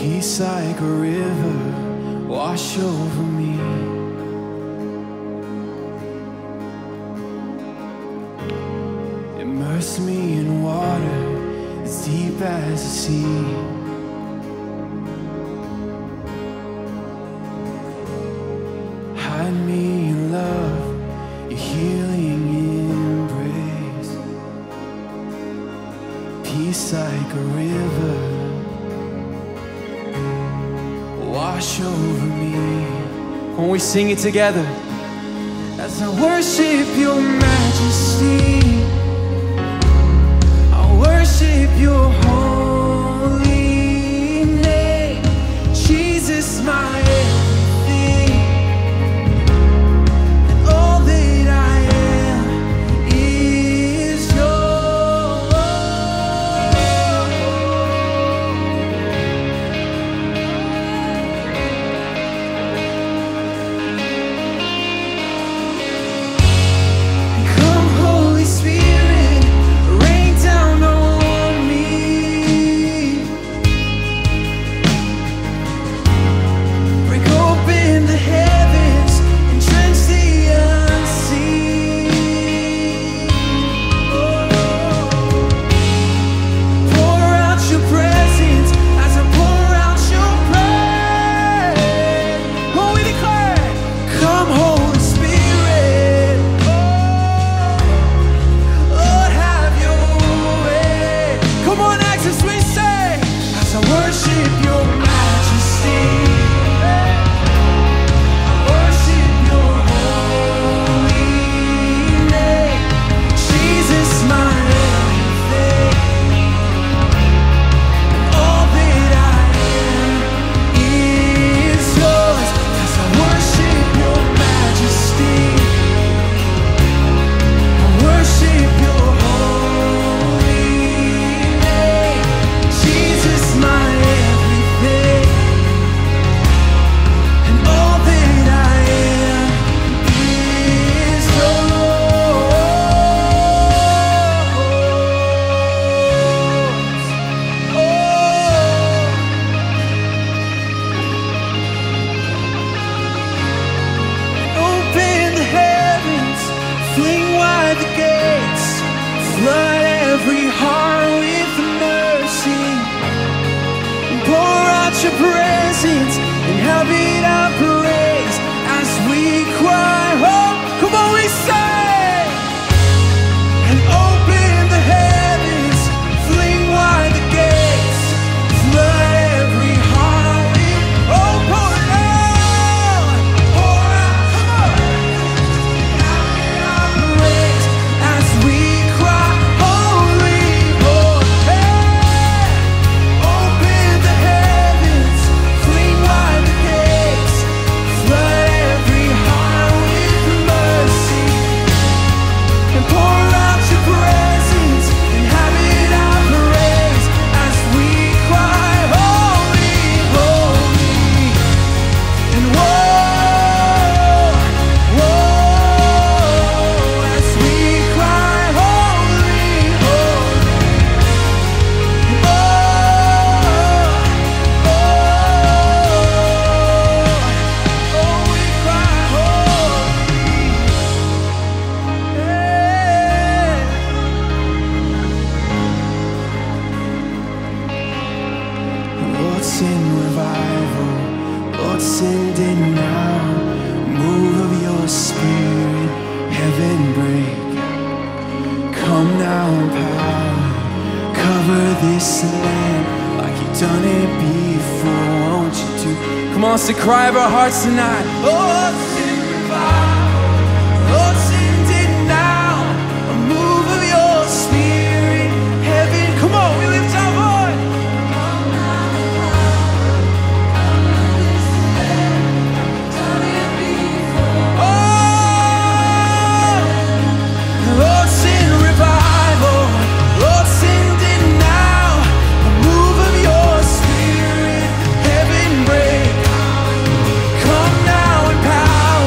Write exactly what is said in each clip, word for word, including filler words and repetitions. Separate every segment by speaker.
Speaker 1: Peace like a river, wash over me. Immerse me in water as deep as the sea. Hide me in love, your healing embrace. Peace like a river, wash over me. When we sing it together, as I worship your majesty, I worship your holy name. Jesus, my everything, and all that I am is yours. Come, Holy Spirit, rain down on me. Break open the heavens and drench the unseen. Oh, pour out your presence as I pour out your praise. Oh, we declare, come, Holy Spirit. Oh, Lord, have your way. Come on, access, we say, as I worship your majesty, I worship your holy name. Jesus, my everything, all that I am is yours. As I worship your majesty, I worship your holy name. Jesus, my everything, and all that I am is yours. Oh, open the heavens, fling wide the gates, flood every heart with mercy, and pour out your presence and have it our praise as we cry, oh, come on, we say, and open the heavens, fling wide the gates, flood every heart with, oh, pour it out, pour out, come on, have it our praise as we cry, holy, Lord, hey, open the heavens, fling wide the gates, flood every heart with mercy, and pour out your presence and have it our praise as we cry, holy, holy, and whoa, whoa, as we cry, holy, holy, and oh, oh, oh, we cry, holy, yeah. Lord, send revival, Lord, send it now. Move of your spirit, heaven break. Come now in power, cover this land like you've done it before. Won't you do? Come on, it's the cry of our hearts tonight. Lord, send revival, Lord, send it now. A move of your spirit, heaven. Come on, we lift our voice. Lord, send revival, Lord, send it now. A move of your spirit, heaven break. Come now in power.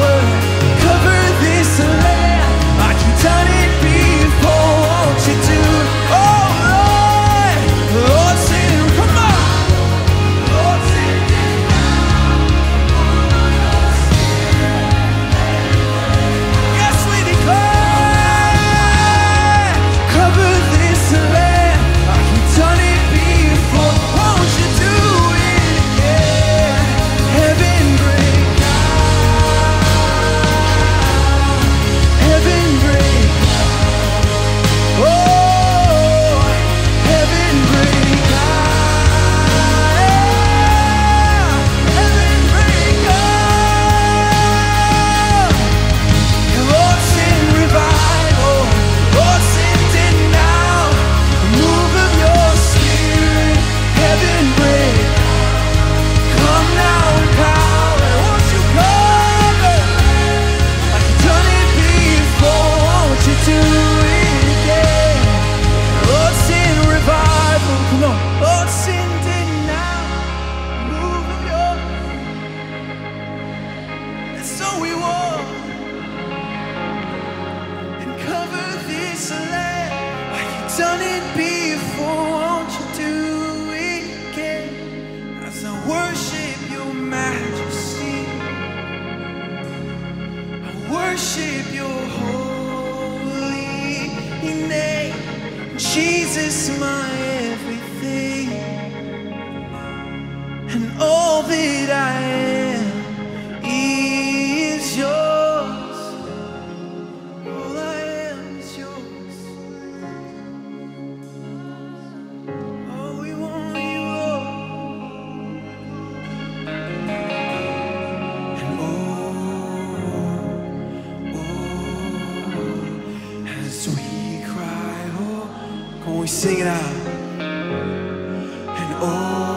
Speaker 1: sing it out. And oh,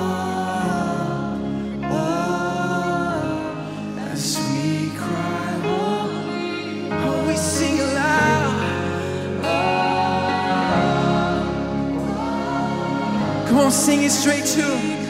Speaker 1: oh, as we cry, oh, oh, we sing aloud. Come on, sing it straight to Him.